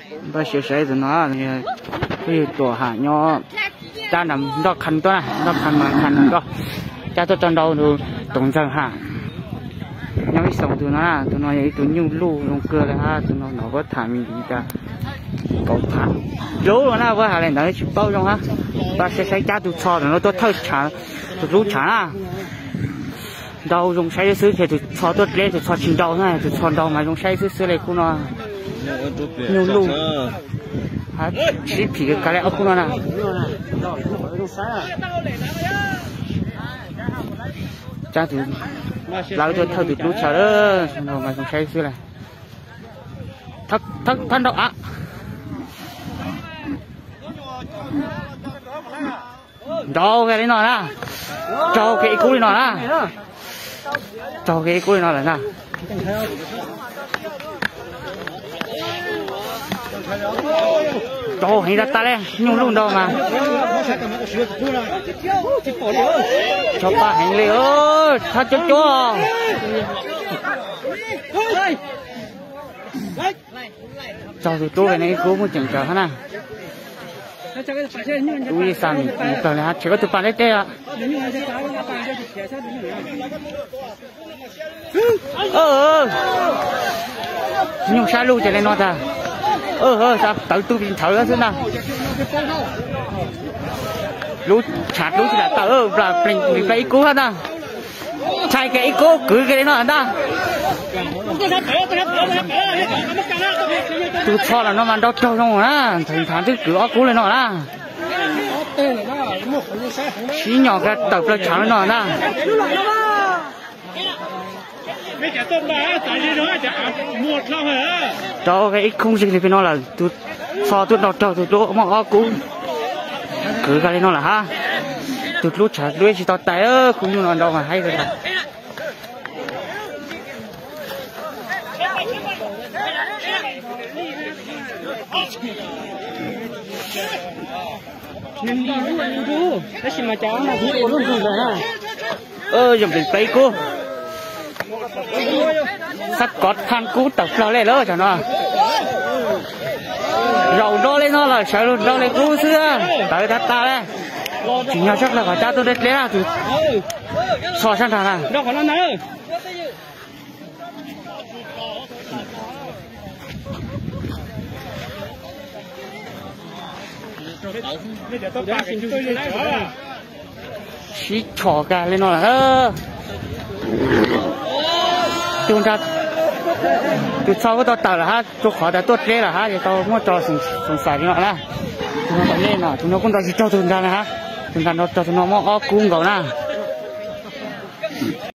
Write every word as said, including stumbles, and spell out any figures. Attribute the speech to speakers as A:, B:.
A: ba sửa sửa rồi nó cái tổ hạ nhỏ cha nằm đó khăn đó này đó khăn mà khăn đó cha tôi trong đầu rồi tổng dân hạ nhau cái sống tụi nó tụi nó ấy tụi nhung lu lông cơ là ha tụi nó nó có thả mình gì cả cầu thả lố rồi na với hà này nó chịu bao trong ha ba sẽ sẽ cha tụi cho nó tôi thâu trả tụi lú trả à đầu dùng sai sứ thì tụi cho tôi lên tụi cho chín đầu này tụi cho đầu mà dùng sai sứ sứ này cũng nó nhung lu hả chỉ phì cái này cũng nó nè cha tụi lão tôi thâu tụi lú trả đó đầu mà dùng sai sứ này thắt thắt thắt đầu á cho cái đấy nó nè cho cái cú nó nè cho cái cú nó là nè cho hình ra ta lên nhung luôn đâu mà cho ba hành lý ơi thật cho cho cho tụi tôi cái này cú muốn chỉnh trở hả ui sao mình tờ là chỉ có tụi bạn đấy tê ạ ờ nhưng sao luôn cho nên nó ta ờ ờ sao tự tôi bị thở ra thế nào lú chặt lú chỉ là tờ ờ là mình mình phải cứu hết à chạy cái cố cứ cái nó ta tôi cho là nó mà đâu trâu không á thành thản thứ cửa cú lên nó á xí nhỏ cái tập nó chẳng nó á cho cái không gì thì nó là tôi cho tôi đọc trâu tôi đỗ mà cú cứ cái nó là ha tôi lúc chả đuôi chỉ tao tay ơ cũng như nó đâu mà hay rồi ơ dùng để lấy cô sắc cọt khăn cú tập lo lên đó cho nó rầu đó lên nó là sợ luôn đó lên cú xưa tới đặt ta đây chỉ nhau chắc là phải cha tôi đấy lẽ thì so sang thằng nào đâu có nó nữa xí chỏ cả lên nó là ơ chúng ta từ sau cái tao tờ là ha tôi khỏi đã tốt lẽ là ha thì tao muốn cho sùng sùng sải đi nó là chúng nó lên nào chúng nó cũng tao chỉ cho chúng ta là ha chúng ta nó cho chúng nó mò cung cầu na